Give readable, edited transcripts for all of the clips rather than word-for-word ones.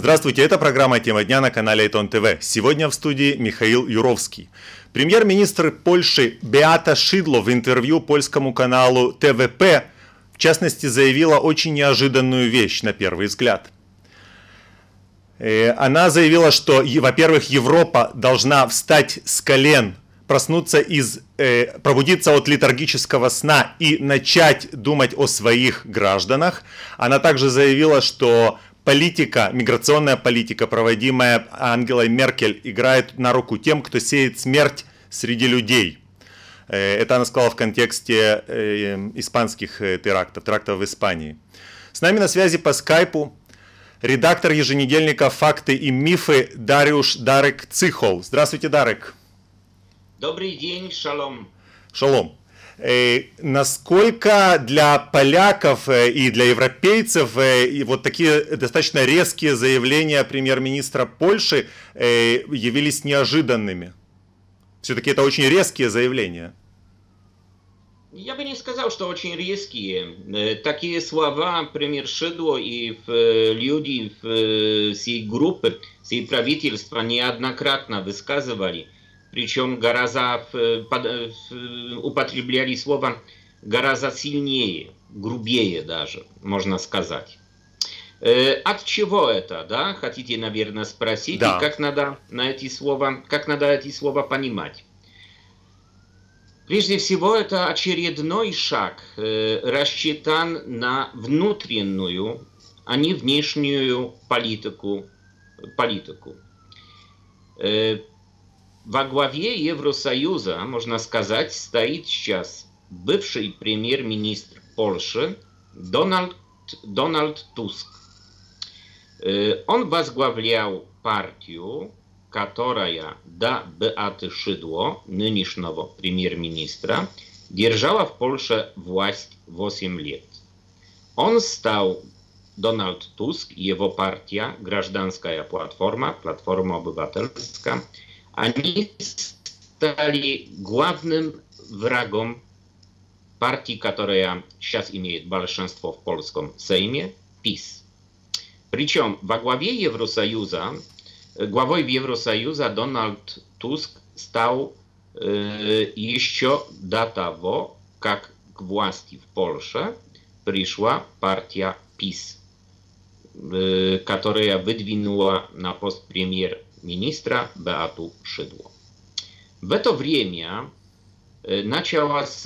Здравствуйте, это программа «Тема дня» на канале Айтон ТВ. Сегодня в студии Михаил Юровский. Премьер-министр Польши Беата Шидло в интервью польскому каналу ТВП в частности заявила очень неожиданную вещь на первый взгляд. Она заявила, что, во-первых, Европа должна встать с колен, пробудиться от летаргического сна и начать думать о своих гражданах. Она также заявила, что миграционная политика, проводимая Ангелой Меркель, играет на руку тем, кто сеет смерть среди людей. Это она сказала в контексте испанских терактов в Испании. С нами на связи по скайпу редактор еженедельника «Факты и мифы» Дарек Цихол. Здравствуйте, Дарек. Добрый день, шалом. Шалом. Насколько для поляков и для европейцев вот такие достаточно резкие заявления премьер-министра Польши явились неожиданными? Все-таки это очень резкие заявления. Я бы не сказал, что очень резкие. Такие слова премьер Шидло и люди всей группы, всей правительства неоднократно высказывали. Причем употребляли слово гораздо сильнее, грубее даже, можно сказать. От чего это, да? Хотите, наверное, спросить, да. И как надо эти слова понимать? Прежде всего, это очередной шаг, рассчитан на внутреннюю, а не внешнюю политику. Во главе Евросоюза, можно сказать, стоит сейчас бывший премьер-министр Польши Дональд Туск. Он возглавлял партию, которая до Беаты Шидло, нынешнего премьер-министра, держала в Польше власть 8 лет. Дональд Туск, его партия, Гражданская платформа обywatelska, они стали главным врагом партии, которая сейчас имеет большинство в польском Сейме, ПiS. Причем главой Евросоюза Дональд Туск стал еще до того, как к власти в Польше пришла партия ПiS, которая выдвинула на пост премьер-министра Беату Шидло. В это время началась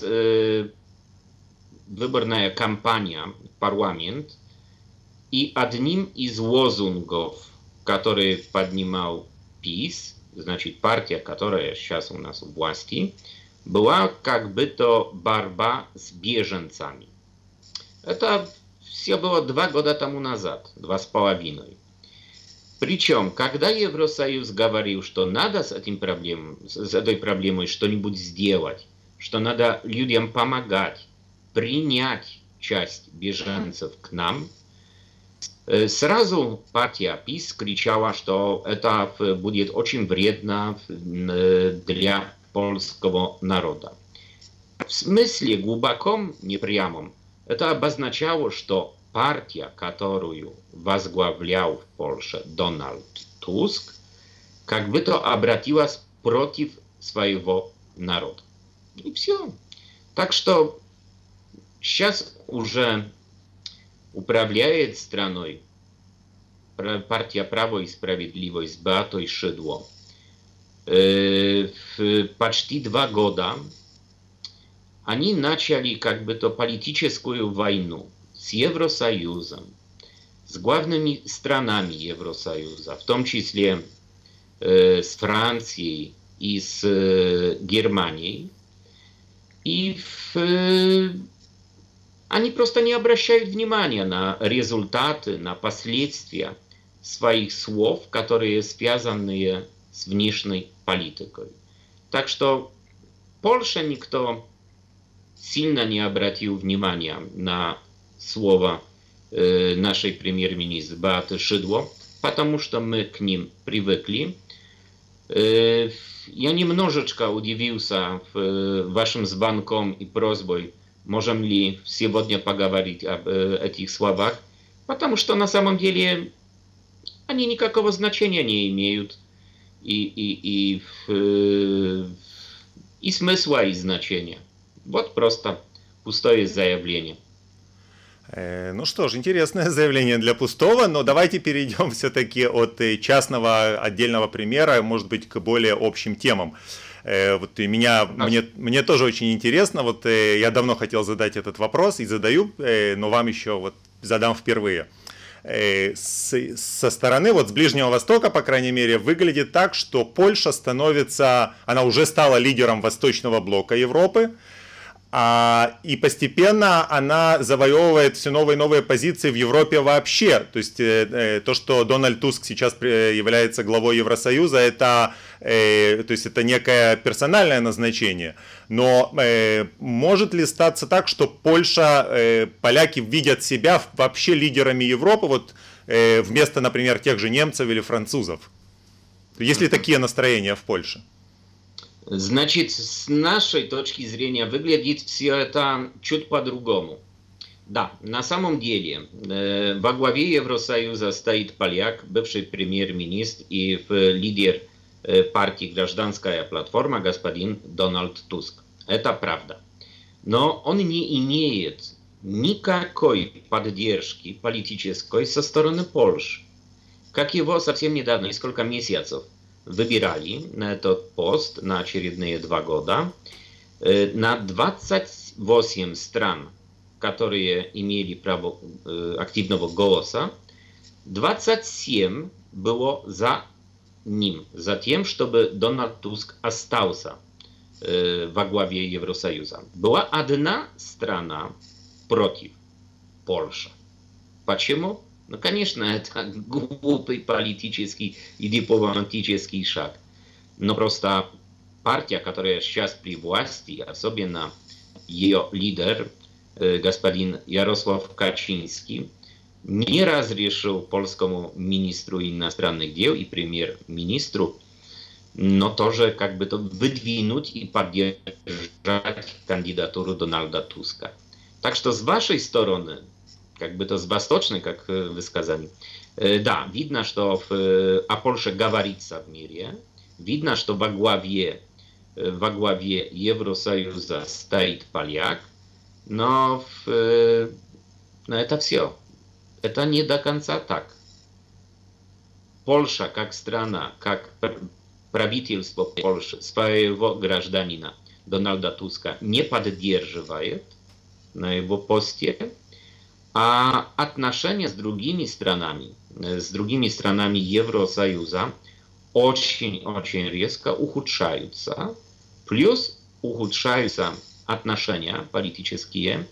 выборная кампания в парламент, и одним из лозунгов, который поднимал ПiS, значит партия, которая сейчас у нас в власти, была как бы то борьба с беженцами. Это все было 2 года тому назад, 2,5. Причем, когда Евросоюз говорил, что надо с этой проблемой что-нибудь сделать, что надо людям помогать, принять часть беженцев к нам, сразу партия ПiS кричала, что это будет очень вредно для польского народа. В смысле глубоком, непрямом, это обозначало, что партия, которую возглавлял в Польше Дональд Туск, как бы то обратилась против своего народа. И все. Так что сейчас уже управляет страной партия «Право и справедливость» Беатой Шидло. Почти 2 года они начали как бы то политическую войну с Евросоюзом, с главными странами Евросоюза, в том числе с Францией и с Германией. И они просто не обращают внимания на результаты, на последствия своих слов, которые связаны с внешней политикой. Так что в Польше никто сильно не обратил внимания на слово нашей премьер-министра Беаты Шидло, потому что мы к ним привыкли. Я немножечко удивился вашим звонком и просьбой, можем ли сегодня поговорить об этих словах, потому что на самом деле они никакого значения не имеют. И смысла, и значения. Вот просто пустое заявление. Ну что ж, интересное заявление для пустого, но давайте перейдем все-таки от частного отдельного примера, может быть, к более общим темам. Вот и мне тоже очень интересно, вот я давно хотел задать этот вопрос и задаю, но вам еще вот задам впервые. Со стороны, вот с Ближнего Востока, по крайней мере, выглядит так, что Польша она уже стала лидером Восточного блока Европы, и постепенно она завоевывает все новые и новые позиции в Европе вообще. То есть то, что Дональд Туск сейчас является главой Евросоюза, то есть это некое персональное назначение. Но может ли статься так, что поляки видят себя вообще лидерами Европы, вот вместо, например, тех же немцев или французов? Есть ли такие настроения в Польше? Значит, с нашей точки зрения выглядит все это чуть по-другому. Да, на самом деле во главе Евросоюза стоит поляк, бывший премьер-министр и лидер партии «Гражданская платформа» господин Дональд Туск. Это правда. Но он не имеет никакой поддержки политической со стороны Польши. Как его совсем недавно, несколько месяцев, выбирали на этот пост на очередные 2 года. На 28 стран, которые имели право активного голоса, 27 было за ним, за тем, чтобы Дональд Туск остался во главе Евросоюза. Была одна страна против, Польша. Почему? Ну, конечно, это глупый политический и дипломатический шаг. Но просто партия, которая сейчас при власти, особенно ее лидер, господин Ярослав Качинский, не разрешил польскому министру иностранных дел и премьер-министру, но тоже как бы выдвинуть и поддержать кандидатуру Дональда Туска. Так что с вашей стороны, как бы с восточной, как вы сказали, да, видно, что о Польше говорится в мире, видно, что во главе Евросоюза стоит поляк, но это все. Это не до конца так. Польша как страна, как правительство Польши своего гражданина Дональда Туска не поддерживает на его посте, а отношения с другими странами Евросоюза очень резко ухудшаются. Плюс ухудшаются отношения политические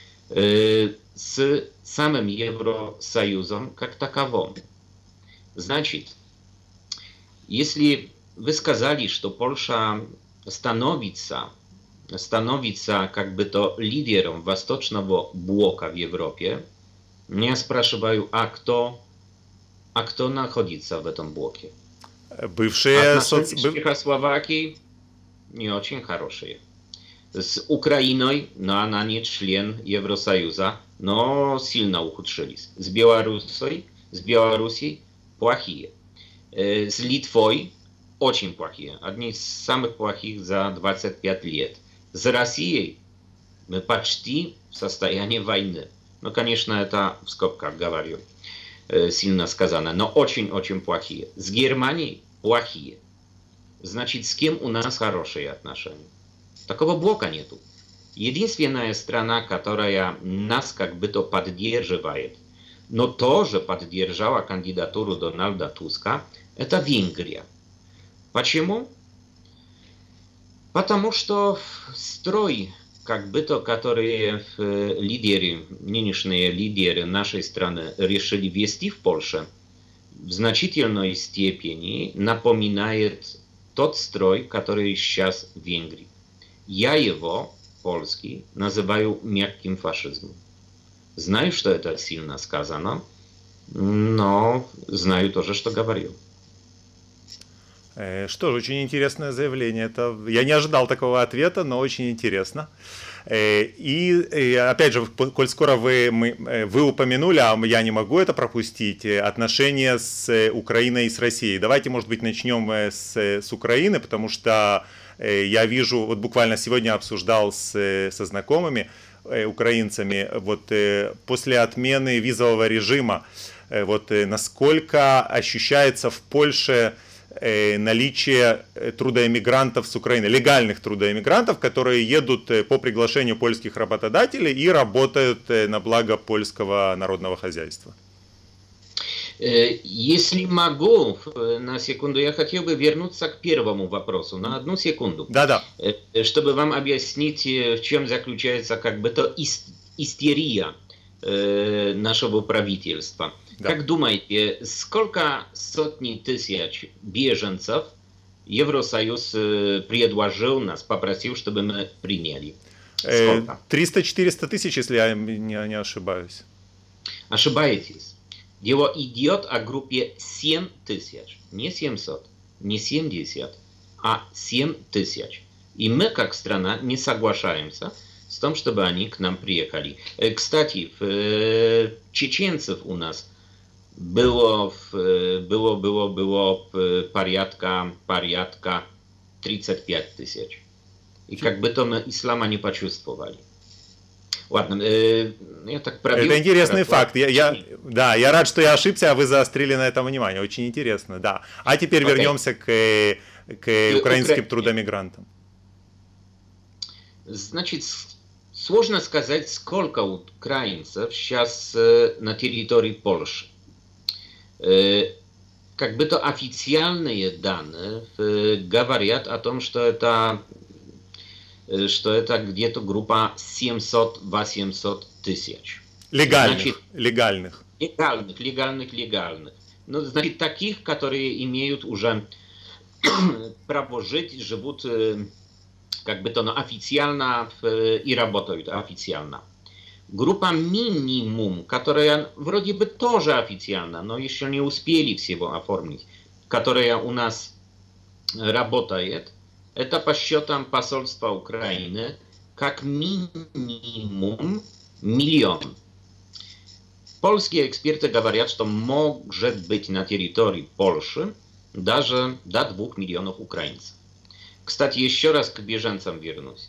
с самым Евросоюзом как таковым. Значит, если вы сказали, что Польша становится как бы лидером восточного блока в Европе, я спрашиваю, а кто находится в этом блоке? Бывшие Чехословакии не очень хорошие. С Украиной, но она не член Евросоюза, но сильно ухудшились. С Белоруссией плохие. С Литвой очень плохие. Одни из самых плохих за 25 лет. С Россией мы почти в состоянии войны. Ну, конечно, это в скобках говорю, сильно сказано, но очень-очень плохие. С Германией плохие. Значит, с кем у нас хорошие отношения? Такого блока нету. Единственная страна, которая нас как бы поддерживает, но тоже поддержала кандидатуру Дональда Туска, это Венгрия. Почему? Потому что строй, как бы которые нынешние лидеры нашей страны решили ввести в Польше, в значительной степени напоминает тот строй, который сейчас в Венгрии. Я его, польский, называю мягким фашизмом. Знаю, что это сильно сказано, но знаю тоже, что говорю. Что ж, очень интересное заявление. Я не ожидал такого ответа, но очень интересно. И опять же, коль скоро вы упомянули, а я не могу это пропустить, отношения с Украиной и с Россией. Давайте, может быть, начнем с Украины, потому что я вижу, вот буквально сегодня обсуждал со знакомыми украинцами, вот после отмены визового режима, вот насколько ощущается в Польше наличие трудоэмигрантов с Украины, легальных трудоэмигрантов, которые едут по приглашению польских работодателей и работают на благо польского народного хозяйства. Если могу, на секунду, я хотел бы вернуться к первому вопросу, на одну секунду. Да-да. Чтобы вам объяснить, в чем заключается как бы то истерия нашего правительства. Да. Как думаете, сколько сотни тысяч беженцев Евросоюз предложил нас, попросил, чтобы мы приняли? 300-400 тысяч, если я не ошибаюсь. Ошибаетесь. Дело идет о группе 7 тысяч, не 700, не 70, а 7 тысяч. И мы, как страна, не соглашаемся с тем, чтобы они к нам приехали. Кстати, чеченцев у нас было порядка 35 тысяч. И как бы то мы ислама не почувствовали. Ладно, я так пробил. Это интересный факт. Я рад, что я ошибся, а вы заострили на этом внимание. Очень интересно, да. А теперь вернемся к украинским трудомигрантам. Значит, сложно сказать, сколько украинцев сейчас на территории Польши. Как бы то официальные данные говорят о том, что это где-то группа 700-800 тысяч. Легальных. Легальных. Ну, значит, таких, которые имеют уже право жить, живут как бы то официально и работают официально. Группа минимум, которая вроде бы тоже официально, но еще не успели всего оформить, которая у нас работает, это по счетам посольства Украины как минимум 1 миллион. Polskie эксперты говорят, что может быть на территории Польши даже до 2 миллионов украинцев. Кстати, еще раз к беженцам вернусь.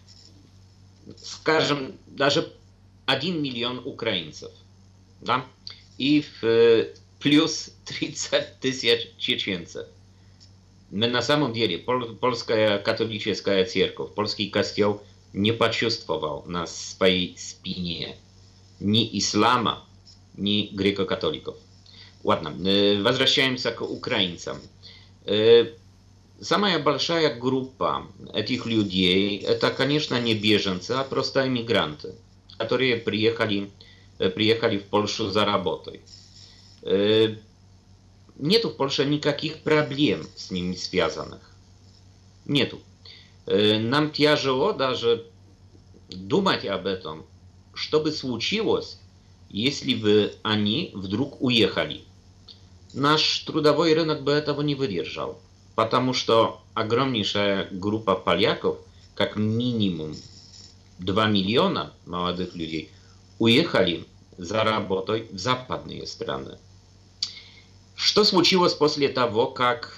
Скажем, даже 1 миллион украинцев, да? И плюс 30 тысяч чеченцев. Но на самом деле польская католическая церковь, польский костел не почувствовал на своей спине ни ислама, ни греко-католиков. Ладно, возвращаемся к украинцам. Самая большая группа этих людей, это, конечно, не беженцы, а просто иммигранты, которые приехали в Польшу за работой. Нету в Польше никаких проблем с ними связанных. Нету. Нам тяжело даже думать об этом, что бы случилось, если бы они вдруг уехали. Наш трудовой рынок бы этого не выдержал, потому что огромнейшая группа поляков, как минимум 2 миллиона молодых людей, уехали за работой в западные страны. Что случилось после того, как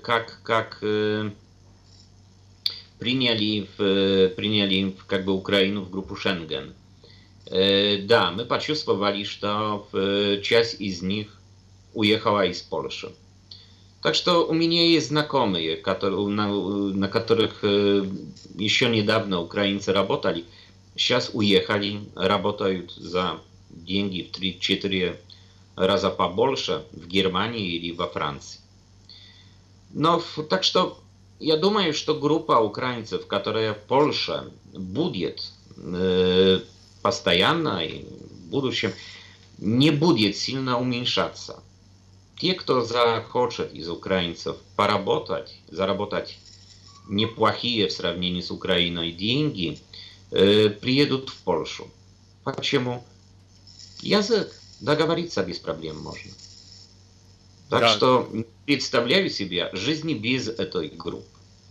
приняли как бы Украину в группу Шенген? Да, мы почувствовали, что часть из них уехала из Польши. Так что у меня есть знакомые, на которых еще недавно украинцы работали, сейчас уехали, работают за деньги в 3-4 раза побольше в Германии или во Франции. Но так что я думаю, что группа украинцев, которая в Польше будет постоянно и в будущем, не будет сильно уменьшаться. Те, кто захочет из украинцев поработать, заработать неплохие в сравнении с Украиной деньги, приедут в Польшу. Почему? Язык. Договориться без проблем можно. Так Да. что не представляю себе жизни без этой группы.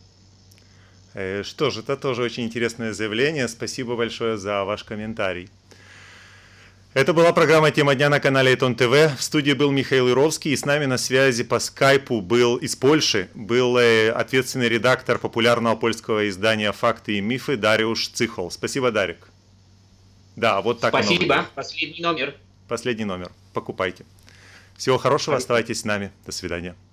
Что ж, это тоже очень интересное заявление. Спасибо большое за ваш комментарий. Это была программа «Тема дня» на канале Итон ТВ. В студии был Михаил Юровский, и с нами на связи по скайпу был из Польши, был ответственный редактор популярного польского издания «Факты и мифы» Дариуш Цихол. Спасибо, Дарик. Да, вот так. Спасибо. Последний номер. Последний номер. Покупайте. Всего хорошего, оставайтесь с нами. До свидания.